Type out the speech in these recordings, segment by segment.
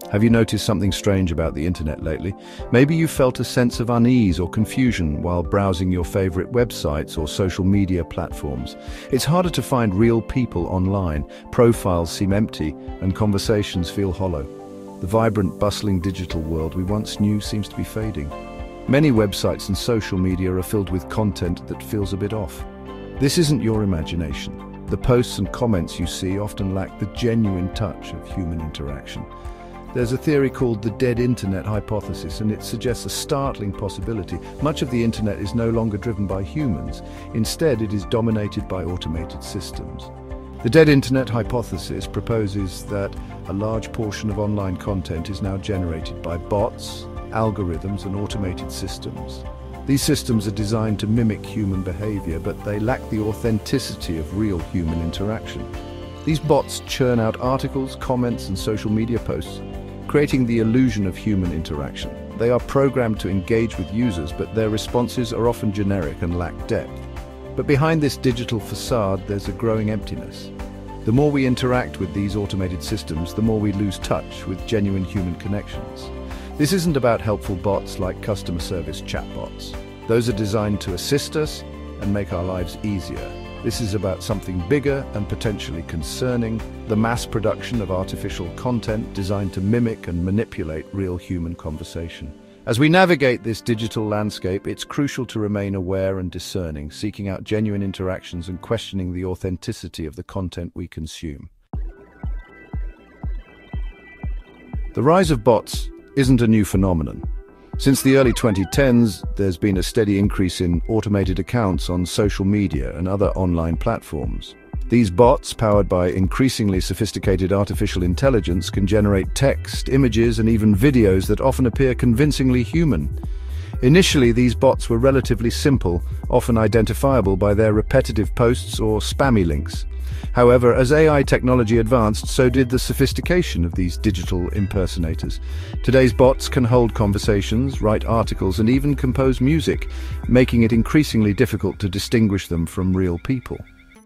Have you noticed something strange about the internet lately? Maybe you felt a sense of unease or confusion while browsing your favorite websites or social media platforms. It's harder to find real people online, profiles seem empty, and conversations feel hollow. The vibrant, bustling digital world we once knew seems to be fading. Many websites and social media are filled with content that feels a bit off. This isn't your imagination. The posts and comments you see often lack the genuine touch of human interaction. There's a theory called the dead internet hypothesis, and it suggests a startling possibility. Much of the internet is no longer driven by humans. Instead, it is dominated by automated systems. The dead internet hypothesis proposes that a large portion of online content is now generated by bots, algorithms, and automated systems. These systems are designed to mimic human behavior, but they lack the authenticity of real human interaction. These bots churn out articles, comments, and social media posts, creating the illusion of human interaction. They are programmed to engage with users, but their responses are often generic and lack depth. But behind this digital facade, there's a growing emptiness. The more we interact with these automated systems, the more we lose touch with genuine human connections. This isn't about helpful bots like customer service chatbots. Those are designed to assist us and make our lives easier. This is about something bigger and potentially concerning: the mass production of artificial content designed to mimic and manipulate real human conversation. As we navigate this digital landscape, it's crucial to remain aware and discerning, seeking out genuine interactions and questioning the authenticity of the content we consume. The rise of bots isn't a new phenomenon. Since the early 2010s, there's been a steady increase in automated accounts on social media and other online platforms. These bots, powered by increasingly sophisticated artificial intelligence, can generate text, images, and even videos that often appear convincingly human. Initially, these bots were relatively simple, often identifiable by their repetitive posts or spammy links. However, as AI technology advanced, so did the sophistication of these digital impersonators. Today's bots can hold conversations, write articles, and even compose music, making it increasingly difficult to distinguish them from real people.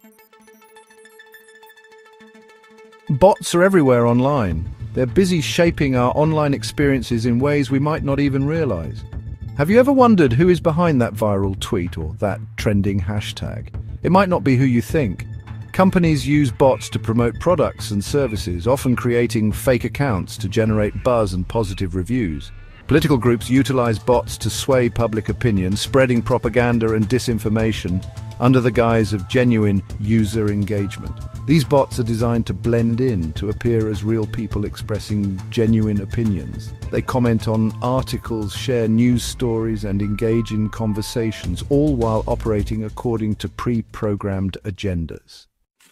Bots are everywhere online. They're busy shaping our online experiences in ways we might not even realize. Have you ever wondered who is behind that viral tweet or that trending hashtag? It might not be who you think. Companies use bots to promote products and services, often creating fake accounts to generate buzz and positive reviews. Political groups utilize bots to sway public opinion, spreading propaganda and disinformation under the guise of genuine user engagement. These bots are designed to blend in, to appear as real people expressing genuine opinions. They comment on articles, share news stories, and engage in conversations, all while operating according to pre-programmed agendas.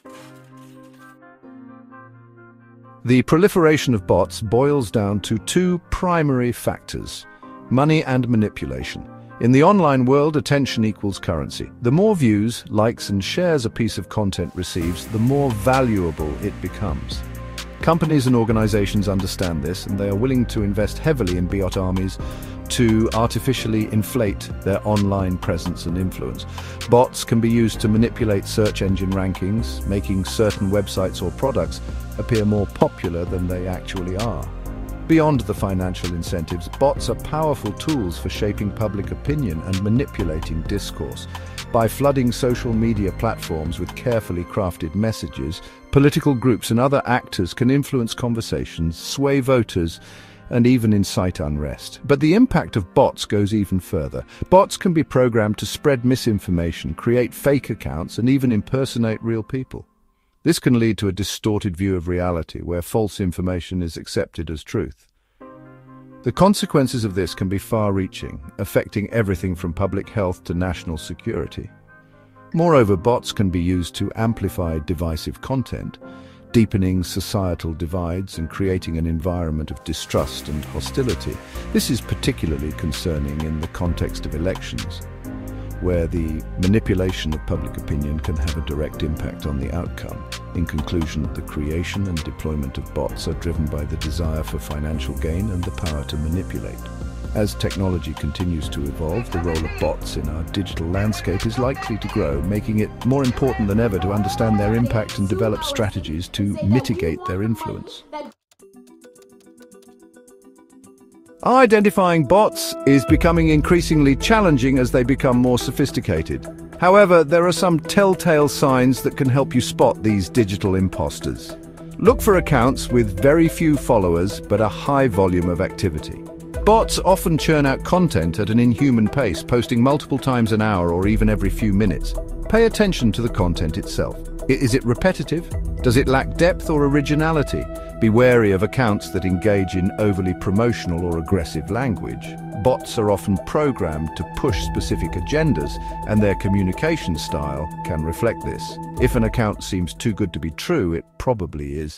The proliferation of bots boils down to two primary factors: money and manipulation. In the online world, attention equals currency. The more views, likes, and shares a piece of content receives, the more valuable it becomes. Companies and organizations understand this, and they are willing to invest heavily in bot armies to artificially inflate their online presence and influence. Bots can be used to manipulate search engine rankings, making certain websites or products appear more popular than they actually are. Beyond the financial incentives, bots are powerful tools for shaping public opinion and manipulating discourse. By flooding social media platforms with carefully crafted messages, political groups and other actors can influence conversations, sway voters, and even incite unrest. But the impact of bots goes even further. Bots can be programmed to spread misinformation, create fake accounts, and even impersonate real people. This can lead to a distorted view of reality, where false information is accepted as truth. The consequences of this can be far-reaching, affecting everything from public health to national security. Moreover, bots can be used to amplify divisive content, deepening societal divides and creating an environment of distrust and hostility. This is particularly concerning in the context of elections, where the manipulation of public opinion can have a direct impact on the outcome. In conclusion, the creation and deployment of bots are driven by the desire for financial gain and the power to manipulate. As technology continues to evolve, the role of bots in our digital landscape is likely to grow, making it more important than ever to understand their impact and develop strategies to mitigate their influence. Identifying bots is becoming increasingly challenging as they become more sophisticated. However, there are some telltale signs that can help you spot these digital imposters. Look for accounts with very few followers but a high volume of activity. Bots often churn out content at an inhuman pace, posting multiple times an hour or even every few minutes. Pay attention to the content itself. Is it repetitive? Does it lack depth or originality? Be wary of accounts that engage in overly promotional or aggressive language. Bots are often programmed to push specific agendas, and their communication style can reflect this. If an account seems too good to be true, it probably is.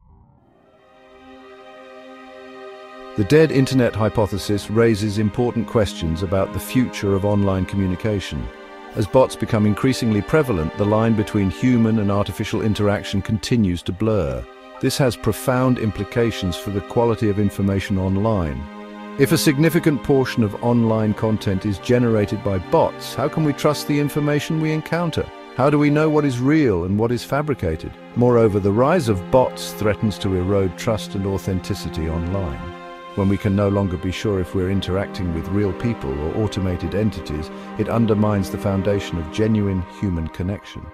The dead internet hypothesis raises important questions about the future of online communication. As bots become increasingly prevalent, the line between human and artificial interaction continues to blur. This has profound implications for the quality of information online. If a significant portion of online content is generated by bots, how can we trust the information we encounter? How do we know what is real and what is fabricated? Moreover, the rise of bots threatens to erode trust and authenticity online. When we can no longer be sure if we're interacting with real people or automated entities, it undermines the foundation of genuine human connection.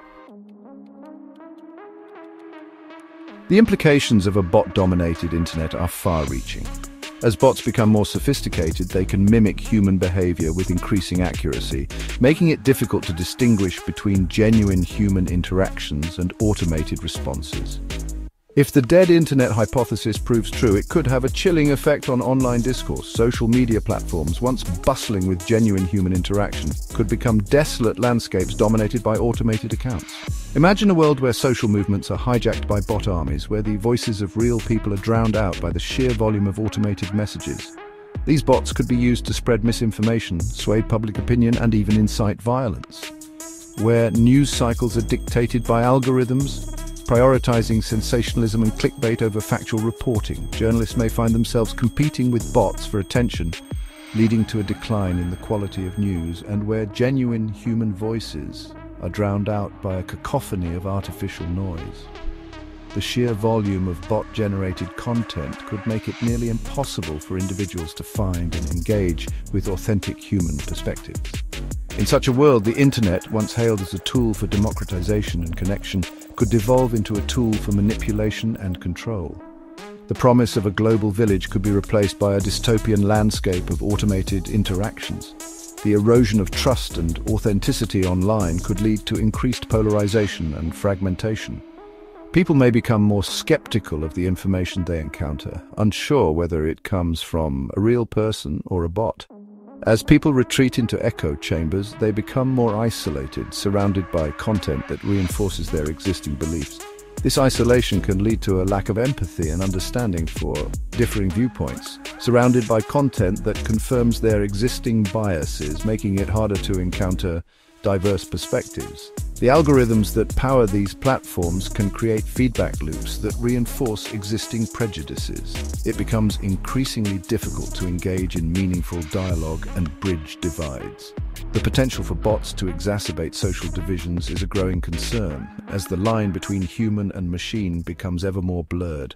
The implications of a bot-dominated internet are far-reaching. As bots become more sophisticated, they can mimic human behavior with increasing accuracy, making it difficult to distinguish between genuine human interactions and automated responses. If the dead internet hypothesis proves true, it could have a chilling effect on online discourse. Social media platforms, once bustling with genuine human interaction, could become desolate landscapes dominated by automated accounts. Imagine a world where social movements are hijacked by bot armies, where the voices of real people are drowned out by the sheer volume of automated messages. These bots could be used to spread misinformation, sway public opinion, and even incite violence. Where news cycles are dictated by algorithms, prioritizing sensationalism and clickbait over factual reporting, journalists may find themselves competing with bots for attention, leading to a decline in the quality of news, and where genuine human voices are drowned out by a cacophony of artificial noise. The sheer volume of bot-generated content could make it nearly impossible for individuals to find and engage with authentic human perspectives. In such a world, the internet, once hailed as a tool for democratization and connection, could devolve into a tool for manipulation and control. The promise of a global village could be replaced by a dystopian landscape of automated interactions. The erosion of trust and authenticity online could lead to increased polarization and fragmentation. People may become more skeptical of the information they encounter, unsure whether it comes from a real person or a bot. As people retreat into echo chambers, they become more isolated, surrounded by content that reinforces their existing beliefs. This isolation can lead to a lack of empathy and understanding for differing viewpoints, surrounded by content that confirms their existing biases, making it harder to encounter diverse perspectives. The algorithms that power these platforms can create feedback loops that reinforce existing prejudices. It becomes increasingly difficult to engage in meaningful dialogue and bridge divides. The potential for bots to exacerbate social divisions is a growing concern, as the line between human and machine becomes ever more blurred.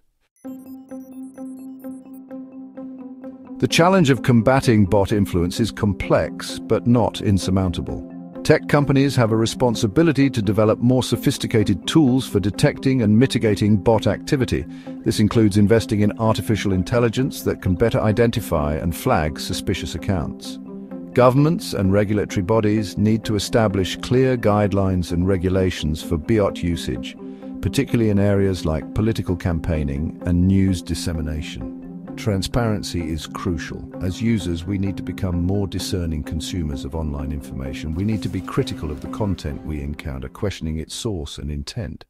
The challenge of combating bot influence is complex, but not insurmountable. Tech companies have a responsibility to develop more sophisticated tools for detecting and mitigating bot activity. This includes investing in artificial intelligence that can better identify and flag suspicious accounts. Governments and regulatory bodies need to establish clear guidelines and regulations for bot usage, particularly in areas like political campaigning and news dissemination. Transparency is crucial. As users, we need to become more discerning consumers of online information. We need to be critical of the content we encounter, questioning its source and intent.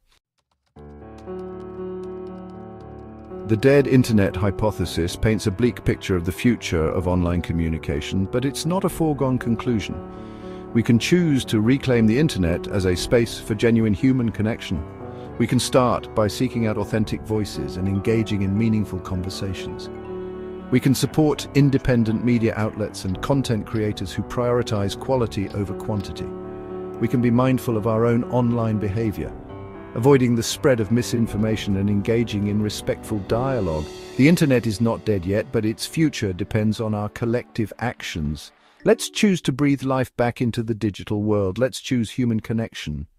The dead internet hypothesis paints a bleak picture of the future of online communication, but it's not a foregone conclusion. We can choose to reclaim the internet as a space for genuine human connection. We can start by seeking out authentic voices and engaging in meaningful conversations. We can support independent media outlets and content creators who prioritize quality over quantity. We can be mindful of our own online behavior, avoiding the spread of misinformation and engaging in respectful dialogue. The internet is not dead yet, but its future depends on our collective actions. Let's choose to breathe life back into the digital world. Let's choose human connection.